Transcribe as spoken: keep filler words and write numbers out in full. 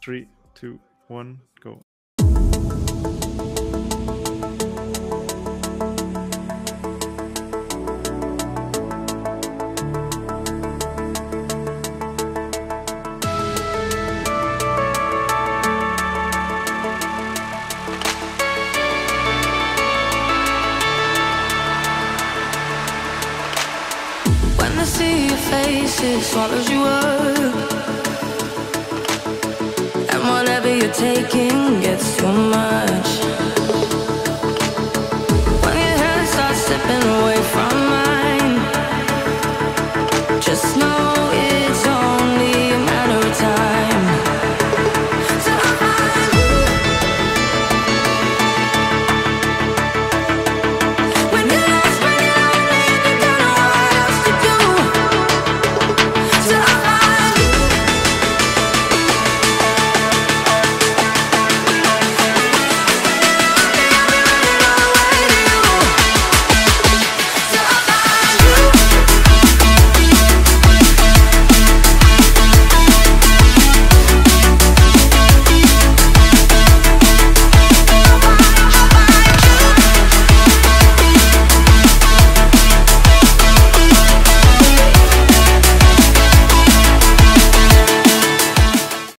Three, two, one, go. When I see your face, it swallows you up, and whatever you're taking gets your mind.